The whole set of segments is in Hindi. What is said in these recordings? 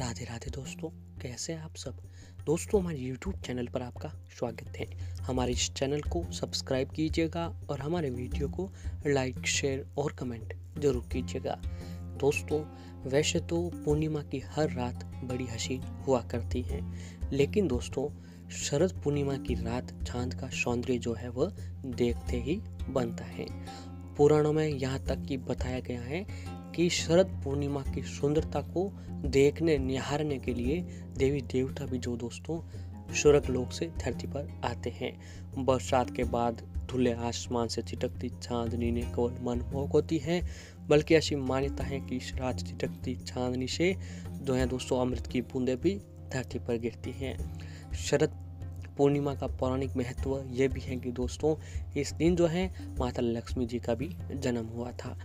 राधे राधे दोस्तों, कैसे हैं आप सब। दोस्तों, हमारे YouTube चैनल पर आपका स्वागत है। हमारे इस चैनल को सब्सक्राइब कीजिएगा और हमारे वीडियो को लाइक, शेयर और कमेंट जरूर कीजिएगा। दोस्तों, वैसे तो पूर्णिमा की हर रात बड़ी हसीन हुआ करती है, लेकिन दोस्तों शरद पूर्णिमा की रात चांद का सौंदर्य जो है वह देखते ही बनता है। पुराणों में यहाँ तक कि बताया गया है कि शरद पूर्णिमा की सुंदरता को देखने निहारने के लिए देवी देवता भी जो दोस्तों स्वर्ग लोक से धरती पर आते हैं। बरसात के बाद धुले आसमान से चिटकती चांदनी ने केवल मनमोहक होती है, बल्कि ऐसी मान्यता है कि इस रात चिटकती चांदनी से जो है दोस्तों अमृत की बूंदें भी धरती पर गिरती हैं। शरद पूर्णिमा का पौराणिक महत्व ये भी है कि दोस्तों इस दिन जो है माता लक्ष्मी जी का भी जन्म हुआ था।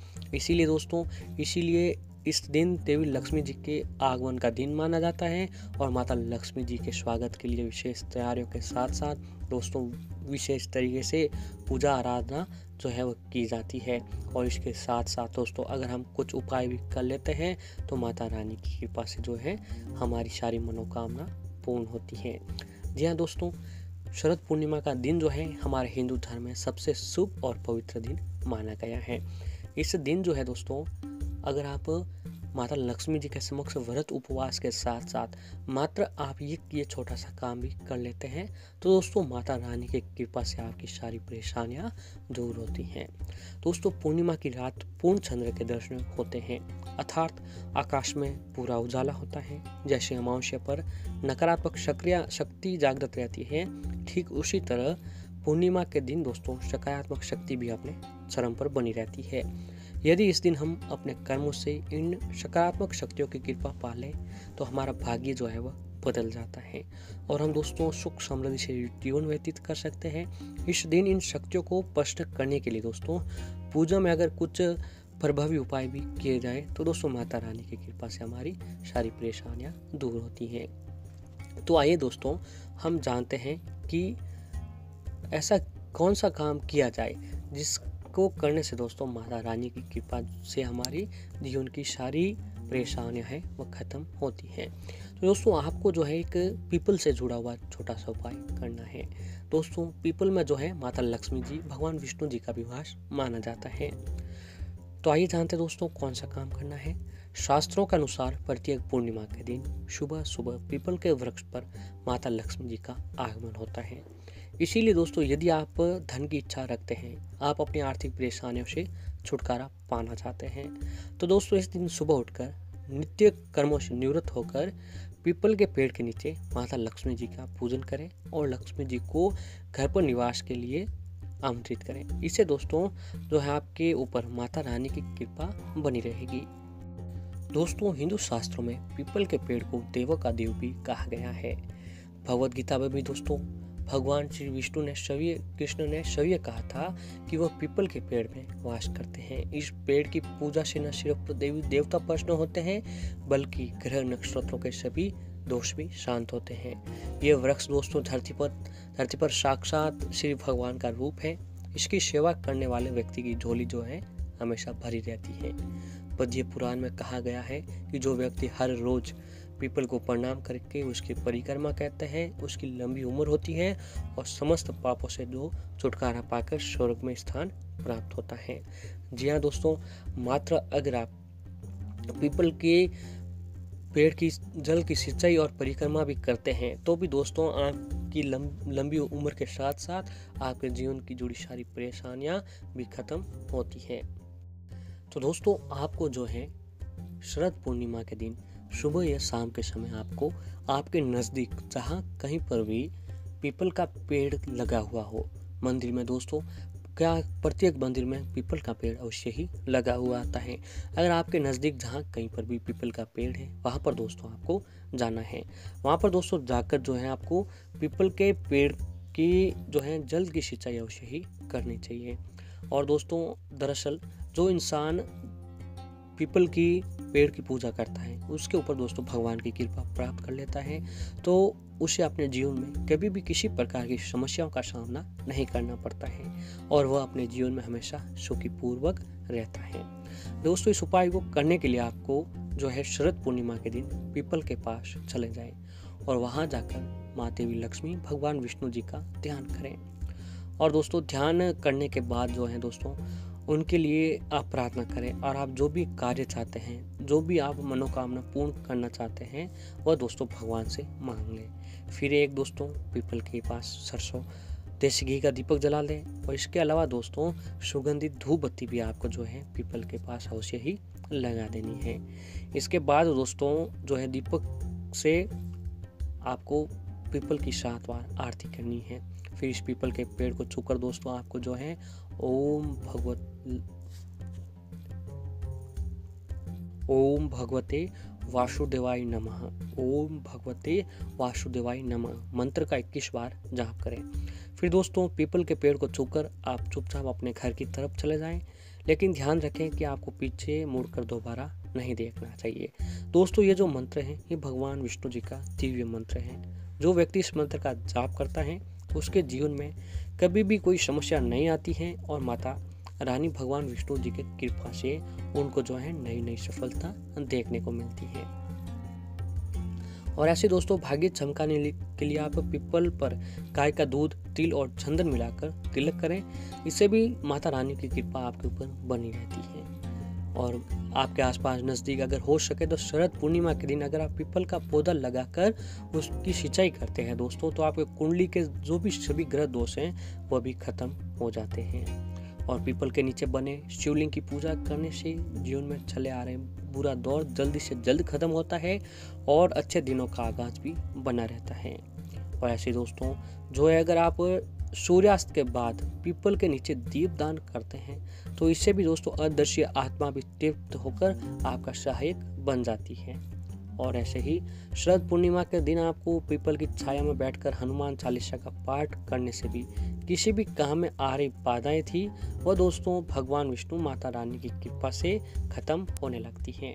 इसीलिए इस दिन देवी लक्ष्मी जी के आगमन का दिन माना जाता है और माता लक्ष्मी जी के स्वागत के लिए विशेष तैयारियों के साथ साथ दोस्तों विशेष तरीके से पूजा आराधना जो है वो की जाती है। और इसके साथ साथ दोस्तों अगर हम कुछ उपाय भी कर लेते हैं तो माता रानी की कृपा से जो है हमारी सारी मनोकामना पूर्ण होती है। जी हाँ दोस्तों, शरद पूर्णिमा का दिन जो है हमारे हिंदू धर्म में सबसे शुभ और पवित्र दिन माना गया है। इस दिन जो है दोस्तों अगर आप माता लक्ष्मी जी के समक्ष व्रत उपवास के साथ साथ मात्र आप ये छोटा सा काम भी कर लेते हैं तो दोस्तों माता रानी की कृपा से आपकी सारी परेशानियां दूर होती हैं। दोस्तों पूर्णिमा की रात पूर्ण चंद्र के दर्शन होते हैं, अर्थात आकाश में पूरा उजाला होता है। जैसे अमावस्या पर नकारात्मक शक्ति जागृत रहती है, ठीक उसी तरह पूर्णिमा के दिन दोस्तों सकारात्मक शक्ति भी अपने चरम पर बनी रहती है। यदि इस दिन हम अपने कर्मों से इन सकारात्मक शक्तियों की कृपा पा लें तो हमारा भाग्य जो है वह बदल जाता है और हम दोस्तों सुख समृद्धि से जीवन व्यतीत कर सकते हैं। इस दिन इन शक्तियों को स्पष्ट करने के लिए दोस्तों पूजा में अगर कुछ प्रभावी उपाय भी किए जाए तो दोस्तों माता रानी की कृपा से हमारी सारी परेशानियां दूर होती हैं। तो आइए दोस्तों हम जानते हैं कि ऐसा कौन सा काम किया जाए जिसको करने से दोस्तों माता रानी की कृपा से हमारी जीवन की सारी परेशानियां हैं वो खत्म होती हैं। तो दोस्तों आपको जो है एक पीपल से जुड़ा हुआ छोटा सा उपाय करना है। दोस्तों पीपल में जो है माता लक्ष्मी जी भगवान विष्णु जी का भी वास माना जाता है। तो आइए जानते हैं दोस्तों कौन सा काम करना है। शास्त्रों के अनुसार प्रत्येक पूर्णिमा के दिन सुबह सुबह पीपल के वृक्ष पर माता लक्ष्मी जी का आगमन होता है। इसीलिए दोस्तों यदि आप धन की इच्छा रखते हैं, आप अपनी आर्थिक परेशानियों से छुटकारा पाना चाहते हैं तो दोस्तों इस दिन सुबह उठकर नित्य कर्मों से निवृत्त होकर पीपल के पेड़ के नीचे माता लक्ष्मी जी का पूजन करें और लक्ष्मी जी को घर पर निवास के लिए आमंत्रित करें। इससे दोस्तों जो है आपके ऊपर माता रानी की कृपा बनी रहेगी। दोस्तों हिंदू शास्त्रों में पीपल के पेड़ को देवों का देव भी कहा गया है। भगवद गीता में भी दोस्तों भगवान श्री विष्णु ने कृष्ण ने सव्य कहा था कि वह पीपल के पेड़ में वास करते हैं। इस पेड़ की पूजा से न सिर्फ देवी देवता प्रसन्न होते हैं बल्कि ग्रह नक्षत्रों के सभी दोष भी शांत होते हैं। यह वृक्ष दोस्तों धरती पर साक्षात श्री भगवान का रूप है। इसकी सेवा करने वाले व्यक्ति की झोली जो है हमेशा भरी रहती है। पद्य पुराण में कहा गया है कि जो व्यक्ति हर रोज पीपल को प्रणाम करके उसकी परिक्रमा कहते हैं उसकी लंबी उम्र होती है और समस्त पापों से जो छुटकारा पाकर स्वर्ग में स्थान प्राप्त होता है। जी हाँ दोस्तों, मात्र अगर आप पीपल के पेड़ की जल की सिंचाई और परिक्रमा भी करते हैं तो भी दोस्तों आपकी लंबी उम्र के साथ साथ आपके जीवन की जुड़ी सारी परेशानियां भी खत्म होती हैं। तो दोस्तों आपको जो है शरद पूर्णिमा के दिन सुबह या शाम के समय आपको आपके नज़दीक जहाँ कहीं पर भी पीपल का पेड़ लगा हुआ हो, मंदिर में दोस्तों क्या प्रत्येक मंदिर में पीपल का पेड़ अवश्य ही लगा हुआ आता है। अगर आपके नज़दीक जहाँ कहीं पर भी पीपल का पेड़ है वहाँ पर दोस्तों आपको जाना है। वहाँ पर दोस्तों जाकर जो है आपको पीपल के पेड़ की जो है जल की सिंचाई अवश्य ही करनी चाहिए। और दोस्तों दरअसल जो इंसान पीपल की पेड़ की पूजा करता है, उसके ऊपर दोस्तों भगवान की कृपा प्राप्त कर लेता है, तो उसे अपने जीवन में कभी भी किसी प्रकार की समस्याओं का सामना नहीं करना पड़ता है और वह अपने जीवन में हमेशा सुखीपूर्वक रहता है। दोस्तों, इस उपाय को करने के लिए आपको जो है शरद पूर्णिमा के दिन पीपल के पास चले जाएं और वहां जाकर माँ देवी लक्ष्मी, भगवान विष्णु जी का ध्यान करें। और दोस्तों, ध्यान करने के बाद जो है दोस्तों उनके लिए आप प्रार्थना करें और आप जो भी कार्य चाहते हैं, जो भी आप मनोकामना पूर्ण करना चाहते हैं, वह दोस्तों भगवान से मांग लें। फिर एक दोस्तों पीपल के पास सरसों देसी घी का दीपक जला लें और इसके अलावा दोस्तों सुगंधित धूप बत्ती भी आपको जो है पीपल के पास अवश्य ही लगा देनी है। इसके बाद दोस्तों जो है दीपक से आपको पीपल की 7 बार आरती करनी है। फिर इस पीपल के पेड़ को छूकर दोस्तों आपको जो है ओम भगवते वासुदेवाय नमः, ओम भगवते वासुदेवाय नमः मंत्र का 21 बार जाप करें। फिर दोस्तों पीपल के पेड़ को छूकर आप चुपचाप अपने घर की तरफ चले जाएं, लेकिन ध्यान रखें कि आपको पीछे मुड़कर दोबारा नहीं देखना चाहिए। दोस्तों, ये जो मंत्र है ये भगवान विष्णु जी का दिव्य मंत्र है। जो व्यक्ति इस मंत्र का जाप करता है उसके जीवन में कभी भी कोई समस्या नहीं आती है और माता रानी भगवान विष्णु जी की कृपा से उनको जो है नई नई सफलता देखने को मिलती है। और ऐसे दोस्तों भाग्य चमकाने के लिए आप पीपल पर गाय का दूध, तिल और चंदन मिलाकर तिलक करें। इससे भी माता रानी की कृपा आपके ऊपर बनी रहती है। और आपके आसपास नज़दीक अगर हो सके तो शरद पूर्णिमा के दिन अगर आप पीपल का पौधा लगाकर उसकी सिंचाई करते हैं दोस्तों, तो आपके कुंडली के जो भी सभी ग्रह दोष हैं वह भी खत्म हो जाते हैं। और पीपल के नीचे बने शिवलिंग की पूजा करने से जीवन में चले आ रहे बुरा दौर जल्दी से जल्द खत्म होता है और अच्छे दिनों का आगाज भी बना रहता है। और ऐसे दोस्तों जो है अगर आप सूर्यास्त के बाद पीपल के नीचे दीपदान करते हैं तो इससे भी दोस्तों अदृश्य आत्मा भी तृप्त होकर आपका सहायक बन जाती है। और ऐसे ही शरद पूर्णिमा के दिन आपको पीपल की छाया में बैठकर हनुमान चालीसा का पाठ करने से भी किसी भी काम में आ रही बाधाएं थी वह दोस्तों भगवान विष्णु माता रानी की कृपा से खत्म होने लगती हैं।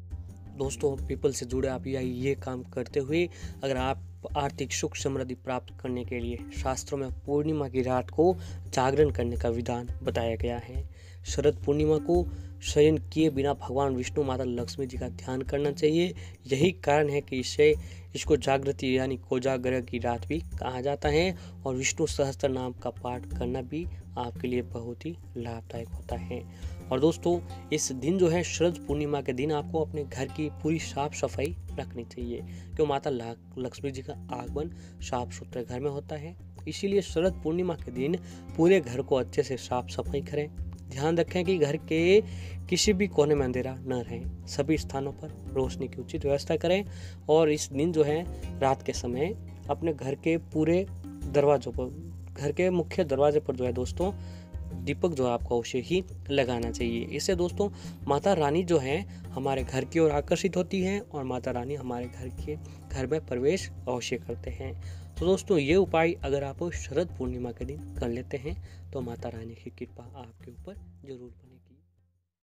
दोस्तों पीपल से जुड़े आप ये काम करते हुए अगर आप आर्थिक सुख समृद्धि प्राप्त करने के लिए शास्त्रों में पूर्णिमा की रात को जागरण करने का विधान बताया गया है। शरद पूर्णिमा को शयन किए बिना भगवान विष्णु माता लक्ष्मी जी का ध्यान करना चाहिए। यही कारण है कि इसको जागृति यानी कोजागरा की रात भी कहा जाता है। और विष्णु सहस्त्र नाम का पाठ करना भी आपके लिए बहुत ही लाभदायक होता है। और दोस्तों इस दिन जो है शरद पूर्णिमा के दिन आपको अपने घर की पूरी साफ सफाई रखनी चाहिए, क्योंकि माता लक्ष्मी जी का आगमन साफ सुथरे घर में होता है। इसीलिए शरद पूर्णिमा के दिन पूरे घर को अच्छे से साफ सफाई करें। ध्यान रखें कि घर के किसी भी कोने में अंधेरा न रहे, सभी स्थानों पर रोशनी की उचित व्यवस्था करें। और इस दिन जो है रात के समय अपने घर के पूरे दरवाजों पर, घर के मुख्य दरवाजे पर जो है दोस्तों दीपक जो है आपको अवश्य ही लगाना चाहिए। इससे दोस्तों माता रानी जो है हमारे घर की ओर आकर्षित होती है और माता रानी हमारे घर में प्रवेश अवश्य करते हैं। तो दोस्तों ये उपाय अगर आप शरद पूर्णिमा के दिन कर लेते हैं तो माता रानी की कृपा आपके ऊपर जरूर